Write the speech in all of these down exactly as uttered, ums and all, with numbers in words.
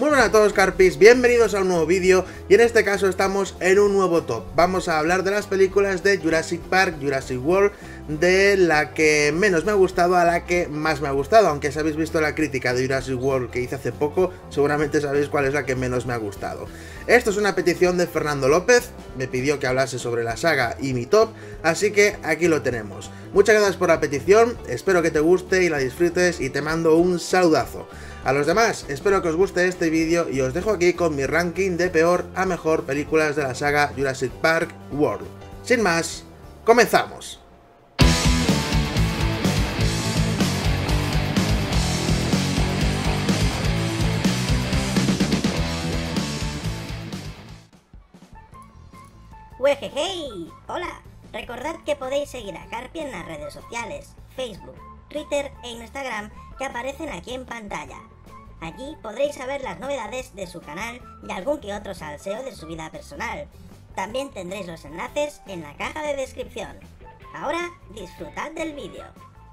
Muy buenas a todos, Carpis, bienvenidos a un nuevo vídeo y en este caso estamos en un nuevo top. Vamos a hablar de las películas de Jurassic Park, Jurassic World, de la que menos me ha gustado a la que más me ha gustado. Aunque si habéis visto la crítica de Jurassic World que hice hace poco, seguramente sabéis cuál es la que menos me ha gustado. Esto es una petición de Fernando López, me pidió que hablase sobre la saga y mi top, así que aquí lo tenemos. Muchas gracias por la petición, espero que te guste y la disfrutes y te mando un saludazo. A los demás, espero que os guste este vídeo y os dejo aquí con mi ranking de peor a mejor películas de la saga Jurassic Park World. Sin más, comenzamos. ¡Wejejey! ¡Hola! Recordad que podéis seguir a Carpi en las redes sociales, Facebook, Twitter e Instagram que aparecen aquí en pantalla. Allí podréis saber las novedades de su canal y algún que otro salseo de su vida personal. También tendréis los enlaces en la caja de descripción. Ahora disfrutad del vídeo.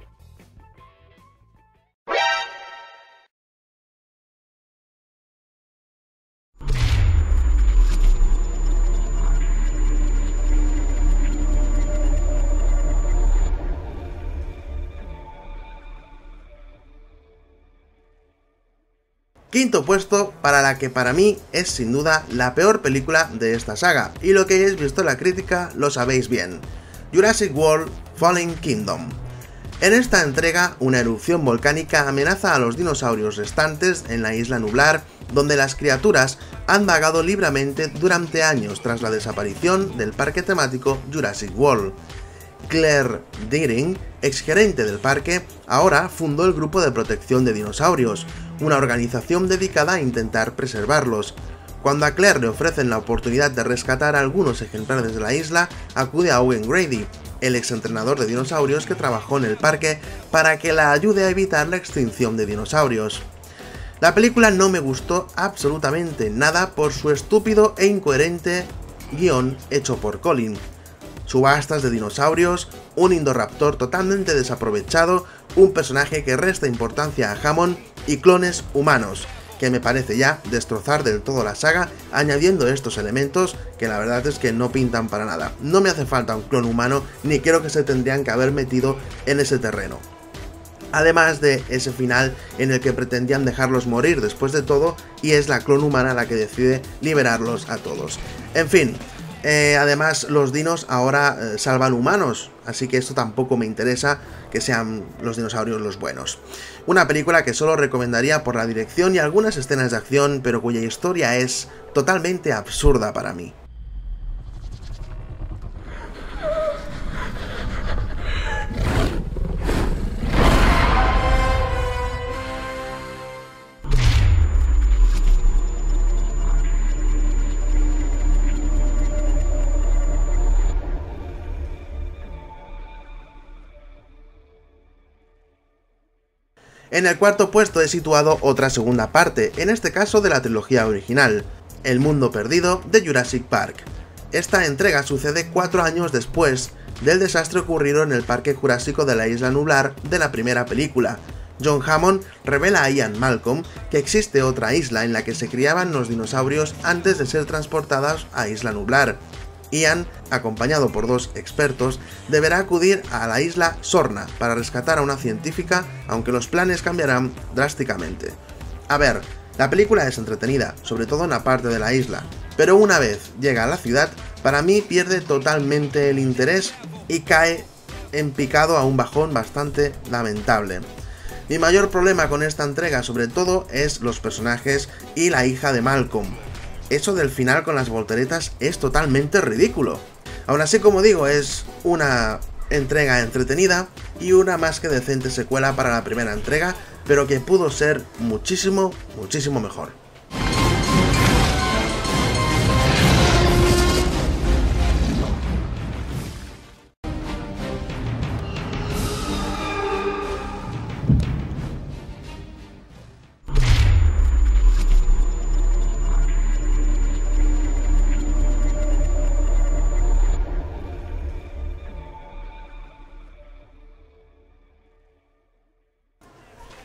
Quinto puesto para la que para mí es sin duda la peor película de esta saga, y lo que hayáis visto en la crítica lo sabéis bien: Jurassic World Fallen Kingdom. En esta entrega, una erupción volcánica amenaza a los dinosaurios restantes en la isla nublar, donde las criaturas han vagado libremente durante años tras la desaparición del parque temático Jurassic World. Claire Dearing, exgerente del parque, ahora fundó el Grupo de Protección de Dinosaurios, una organización dedicada a intentar preservarlos. Cuando a Claire le ofrecen la oportunidad de rescatar a algunos ejemplares de la isla, acude a Owen Grady, el exentrenador de dinosaurios que trabajó en el parque, para que la ayude a evitar la extinción de dinosaurios. La película no me gustó absolutamente nada por su estúpido e incoherente guión hecho por Colin. Subastas de dinosaurios, un Indoraptor totalmente desaprovechado, un personaje que resta importancia a Hammond y clones humanos, que me parece ya destrozar del todo la saga añadiendo estos elementos que la verdad es que no pintan para nada. No me hace falta un clon humano, ni creo que se tendrían que haber metido en ese terreno. Además de ese final en el que pretendían dejarlos morir después de todo, y es la clon humana la que decide liberarlos a todos. En fin. Eh, además, los dinos ahora eh, salvan humanos, así que esto tampoco me interesa, que sean los dinosaurios los buenos. Una película que solo recomendaría por la dirección y algunas escenas de acción, pero cuya historia es totalmente absurda para mí. En el cuarto puesto he situado otra segunda parte, en este caso de la trilogía original, El Mundo Perdido de Jurassic Park. Esta entrega sucede cuatro años después del desastre ocurrido en el Parque Jurásico de la Isla Nublar de la primera película. John Hammond revela a Ian Malcolm que existe otra isla en la que se criaban los dinosaurios antes de ser transportados a Isla Nublar. Ian, acompañado por dos expertos, deberá acudir a la isla Sorna para rescatar a una científica, aunque los planes cambiarán drásticamente. A ver, la película es entretenida, sobre todo en la parte de la isla, pero una vez llega a la ciudad, para mí pierde totalmente el interés y cae en picado a un bajón bastante lamentable. Mi mayor problema con esta entrega, sobre todo, es los personajes y la hija de Malcolm. Eso del final con las volteretas es totalmente ridículo. Aún así, como digo, es una entrega entretenida y una más que decente secuela para la primera entrega, pero que pudo ser muchísimo, muchísimo mejor.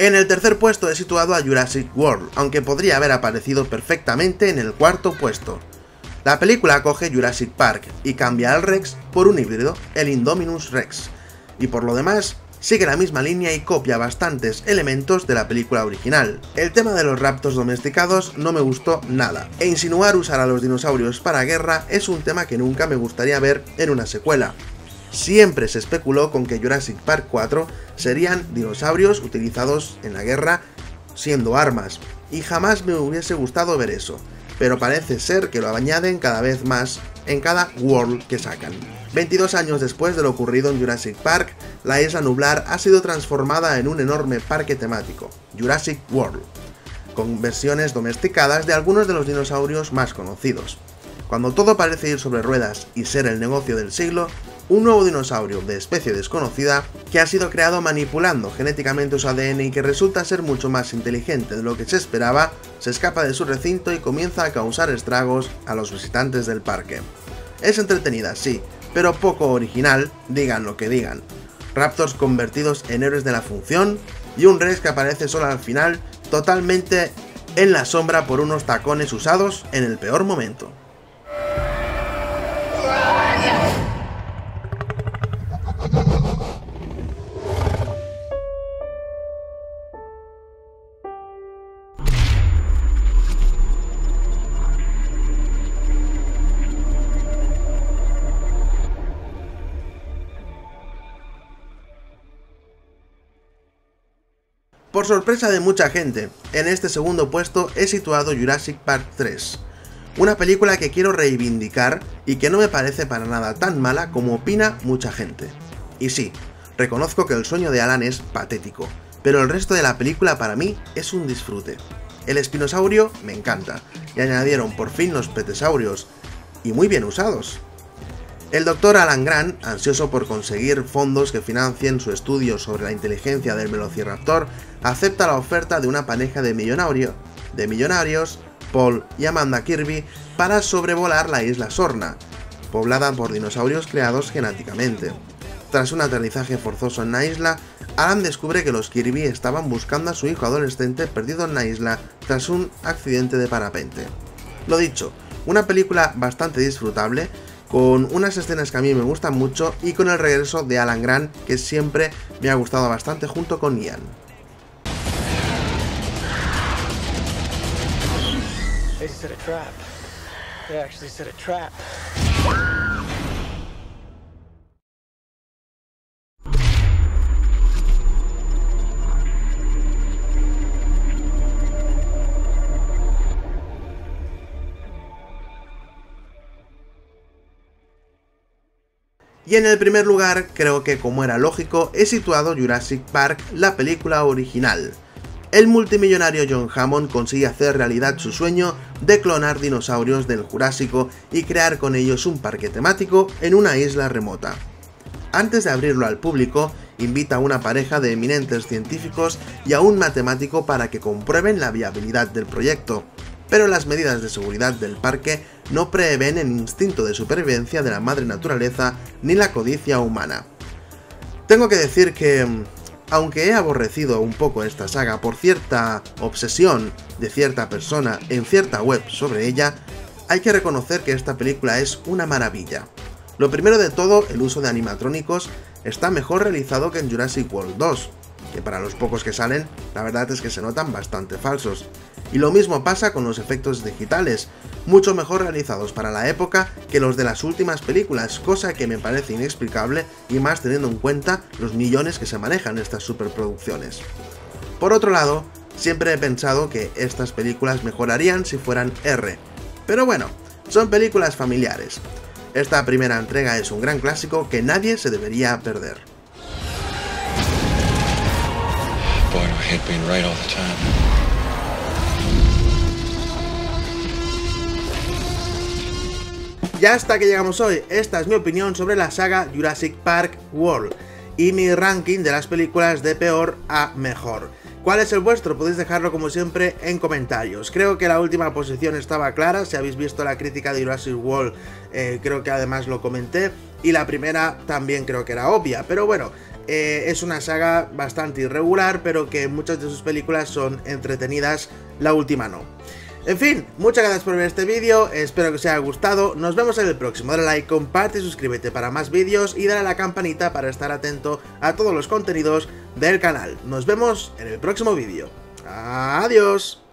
En el tercer puesto he situado a Jurassic World, aunque podría haber aparecido perfectamente en el cuarto puesto. La película coge Jurassic Park y cambia al Rex por un híbrido, el Indominus Rex, y por lo demás sigue la misma línea y copia bastantes elementos de la película original. El tema de los raptors domesticados no me gustó nada, e insinuar usar a los dinosaurios para guerra es un tema que nunca me gustaría ver en una secuela. Siempre se especuló con que Jurassic Park cuatro serían dinosaurios utilizados en la guerra siendo armas, y jamás me hubiese gustado ver eso, pero parece ser que lo añaden cada vez más en cada World que sacan. veintidós años después de lo ocurrido en Jurassic Park, la isla nublar ha sido transformada en un enorme parque temático, Jurassic World, con versiones domesticadas de algunos de los dinosaurios más conocidos. Cuando todo parece ir sobre ruedas y ser el negocio del siglo, un nuevo dinosaurio de especie desconocida que ha sido creado manipulando genéticamente su A D N y que resulta ser mucho más inteligente de lo que se esperaba, se escapa de su recinto y comienza a causar estragos a los visitantes del parque. Es entretenida, sí, pero poco original, digan lo que digan. Raptors convertidos en héroes de la función y un Rex que aparece solo al final, totalmente en la sombra por unos tacones usados en el peor momento. Por sorpresa de mucha gente, en este segundo puesto he situado Jurassic Park tres, una película que quiero reivindicar y que no me parece para nada tan mala como opina mucha gente. Y sí, reconozco que el sueño de Alan es patético, pero el resto de la película para mí es un disfrute. El espinosaurio me encanta, y añadieron por fin los plesiosaurios, y muy bien usados. El doctor Alan Grant, ansioso por conseguir fondos que financien su estudio sobre la inteligencia del Velociraptor, acepta la oferta de una pareja de, millonario, de millonarios, Paul y Amanda Kirby, para sobrevolar la isla Sorna, poblada por dinosaurios creados genéticamente. Tras un aterrizaje forzoso en la isla, Alan descubre que los Kirby estaban buscando a su hijo adolescente perdido en la isla tras un accidente de parapente. Lo dicho, una película bastante disfrutable, con unas escenas que a mí me gustan mucho y con el regreso de Alan Grant, que siempre me ha gustado bastante junto con Ian. They set a trap. They actually set a trap. Y en el primer lugar, creo que como era lógico, he situado Jurassic Park, la película original. El multimillonario John Hammond consigue hacer realidad su sueño de clonar dinosaurios del Jurásico y crear con ellos un parque temático en una isla remota. Antes de abrirlo al público, invita a una pareja de eminentes científicos y a un matemático para que comprueben la viabilidad del proyecto, pero las medidas de seguridad del parque no prevén el instinto de supervivencia de la madre naturaleza ni la codicia humana. Tengo que decir que, aunque he aborrecido un poco esta saga por cierta obsesión de cierta persona en cierta web sobre ella, hay que reconocer que esta película es una maravilla. Lo primero de todo, el uso de animatrónicos está mejor realizado que en Jurassic World dos, que para los pocos que salen, la verdad es que se notan bastante falsos. Y lo mismo pasa con los efectos digitales, mucho mejor realizados para la época que los de las últimas películas, cosa que me parece inexplicable y más teniendo en cuenta los millones que se manejan en estas superproducciones. Por otro lado, siempre he pensado que estas películas mejorarían si fueran R, pero bueno, son películas familiares. Esta primera entrega es un gran clásico que nadie se debería perder. Boy, do I hate being right all the time. Ya hasta que llegamos hoy, esta es mi opinión sobre la saga Jurassic Park World y mi ranking de las películas de peor a mejor. ¿Cuál es el vuestro? Podéis dejarlo como siempre en comentarios. Creo que la última posición estaba clara, si habéis visto la crítica de Jurassic World, eh, creo que además lo comenté, y la primera también creo que era obvia, pero bueno, eh, es una saga bastante irregular, pero que muchas de sus películas son entretenidas, la última no. En fin, muchas gracias por ver este vídeo, espero que os haya gustado, nos vemos en el próximo, dale like, comparte y suscríbete para más vídeos y dale a la campanita para estar atento a todos los contenidos del canal. Nos vemos en el próximo vídeo. Adiós.